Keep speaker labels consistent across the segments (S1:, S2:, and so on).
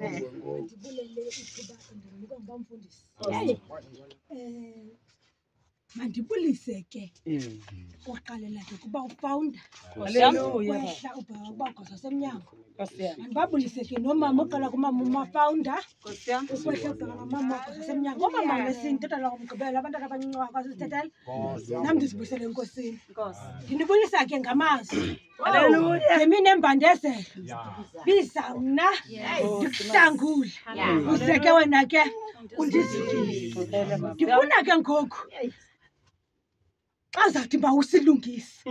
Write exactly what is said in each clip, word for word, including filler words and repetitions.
S1: Ndibulele ithuba ndinika ngomfundisi. Eh mandibulise ke. Oqalela ke kuba ufounder. Haleluya. Wehla ubaba ubagosa semnyango. Mandibabulise ke nomama oqala kumama umafounder. Ukwehla ubaba mama ubagosa semnyango. Omama lesinto tata ngomgqibelo abantwana abancinci kwasithethela. Nami ndizibuyisele enkosini. Ndinibulisa ke ngamazwi. Haleluya. Yemini embandezelo. Biza mna ndikuhlangula. Useke wena ke undizikile. Ndifuna ke ngoku. Azathi bawusilungise.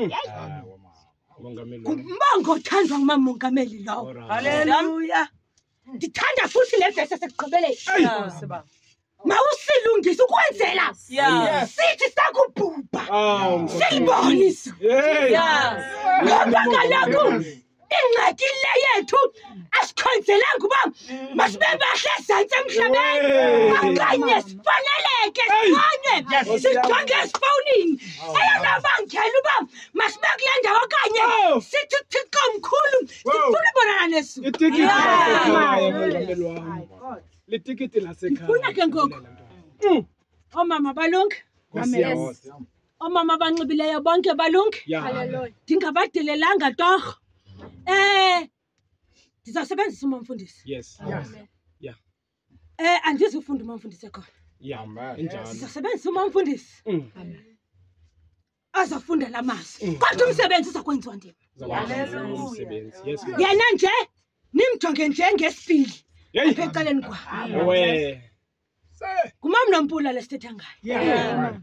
S1: Kumbongo othandwa ngumamongameli lawo. Haleluya. Ndithanda futhi le verse esekugqibeleni. Mawusilungise ukwenzela sithi sakubhubha. Siyibonise. Ngoba kaloku ingxaki le yethu asikhonzelanga uba masibe bahle ezantsi emhlabeni. Okanye sifaneleke sikhanye sijonge esifowunini. Eyona bangela uba masibe kule ndawo okanye sithi uThixo mkhulu sifuna ubonana nesu.
S2: Itikiti lasekhaya mongameli wami. Litikiti lasekhaya.
S1: Ndifuna ke ngoku omama balunge. Omama abanxibileyo bonke balunge. Ndingabadelelanga torho. Eh ndizawusebenzisa umfundisi.
S2: Yes. Yeah.
S1: Eh andizufunda umfundisi khona.
S2: Yeah, enjalo.
S1: Ndizawusebenzisa umfundisi. Azafunda lamazwi. Kodwa umsebenzi uzakwenziwa ndimi.
S2: Umsebenzi. Yes.
S1: Yena nje nimjonge njengesipili. Apha ecaleni kwakhe.
S2: We.
S1: Kumam Nompula lesithetha ngayo. Yeah.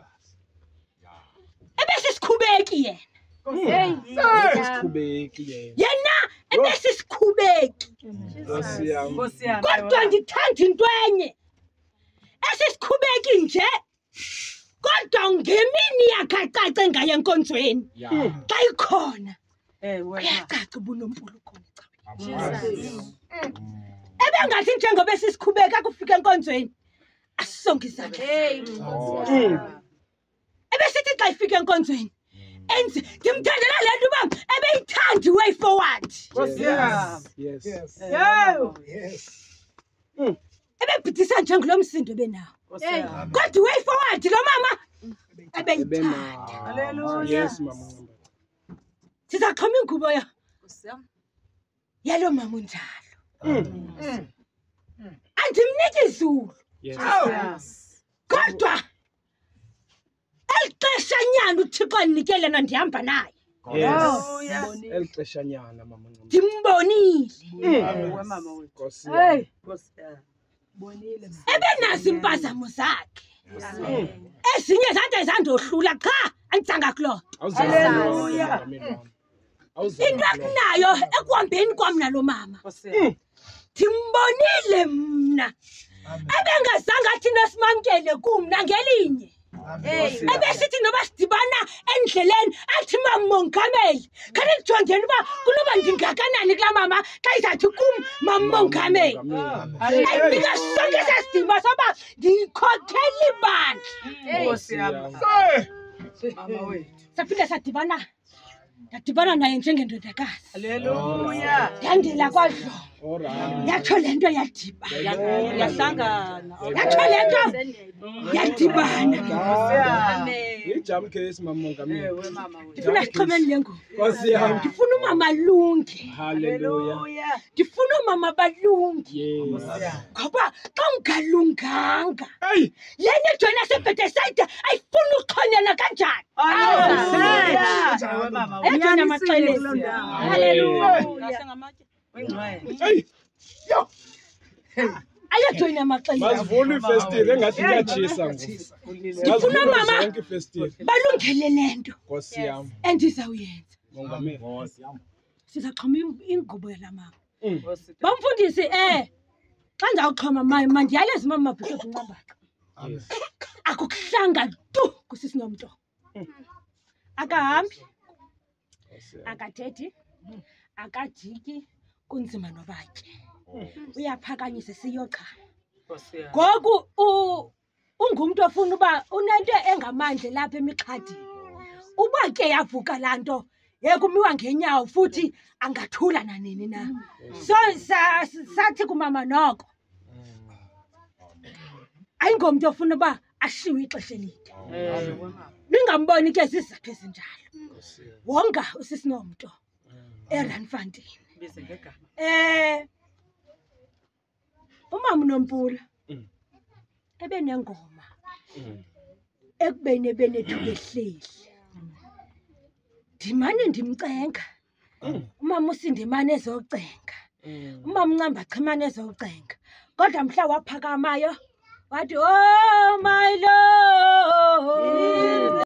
S1: Ebesisikhubeki yena.
S2: Hey, sikhubeki yena.
S1: Yena ebesisikhubeki.
S2: Nkosi yami.
S1: Kodwa ndithanda into enye. Esisikhubeki nje. Kodwa ngemini yakhacace ngaye enkonzweni. Xa ikhona. Eh wena. Kuyacaca ubuNompula ukhona ecaweni. Ebengathi njengoba esisikhubeka kufika enkonzweni. Asisonke izandla. Hey. Ebesithi xa ifika enkonzweni. Enze ndimthandela le nto uba ebeyithanda way forward.
S2: Yes. Yes. Yes.
S1: Yes. Ebebhidisa njengulo msindo benawo. Kodwa way forward lo mama ebeyithanda.
S2: Hallelujah. Yes mama.
S1: Sizaxhoma ingubo ya. Yalo mama unjalo. Andimniki izulu.
S2: Yes.
S1: Kodwa elixesha nyana uThixo anikele na ndihamba naye.
S2: Yes. Elixesha nyana mama.
S1: Ndimbonile.
S2: We mama wethu. Nkosi.
S1: Hey. Nkosi. Bonile. Ebenazi impazamo zakhe. Ezinye zade zandohlula cha anditsanga kulo.
S2: Hallelujah.
S1: Into akunayo ekuhambeni kwami nalo mama. Ndimbonile mna. Ebengazange athi nosimamkele kumna ngelinye. Ebesithi noba sidibana endleleni athi mamongameli. Khani lijongeni uba kunoba ndingakanani kulaa mama xa izathi kum mamongameli. Ayika sonke sesidima soba ndiyikhokhela ibandla.
S2: Nkosi yami.
S1: Mama wethu. Saphinda sadibana. Ndadibana naye njengendodakazi. Haleluya. Yandela kwadlo. Yatsho le nto yadiba. Yahlangana. Yatsho le nto yadibana.
S2: Amen. Ijam case mamongameli.
S1: We mama wethu. Ndifuna sixhomeni le ngubo.
S2: Nkosi yami.
S1: Ndifuna umama lunge.
S2: Hallelujah.
S1: Ndifuna umama balunge.
S2: Yes.
S1: Ngoba xa ungalunganga.
S2: Hey.
S1: Lena ejoyina sebhetesayida ayifuna uxhonyana kanjani. Hallelujah. We mama wethu. Ejoyina maxelezi. Hallelujah. Hey. Yo. Ayajoyina amaxesha.
S2: Masivule ifestile engathi kuyatshisa ngoku.
S1: Ndifuna mama
S2: zonke ifestile.
S1: balungele lento.
S2: Nkosi yami.
S1: Endizawuyenza.
S2: Mongameli. Nkosi yami.
S1: Sizaxhoma ingubo yala mama. Bamfundisi eh xa ndawuxhoma maye mandiyaleza mama Bishop Ncambacha. Akukuhlanga tu kusisi Nomto. Akahambi. Akathethi. Akajiki kunzima nobatye. Uyaphakanyisa siyoqa. Ngoku ungumuntu ofuna uba unento engamandla lapha emixhadini. Uba ke yavuka lanto ekumiwa ngenyawo futhi angathula nanini na. So sathi kumama noko ayingomntu ofuna uba ashiwe ixesha elide. Ningamboni ke zizathu ezinjalo. Wonga usisinomntu eRandfontein. Eh umama Nompula ebenengoma ekubeni ebenethuba ehleli. Ndimane ndimcenga. Umama uSindimane ezocenga. Umama Ncambacha imane ezocenga. Kodwa mhla waphakamayo wathi, oh my Lord.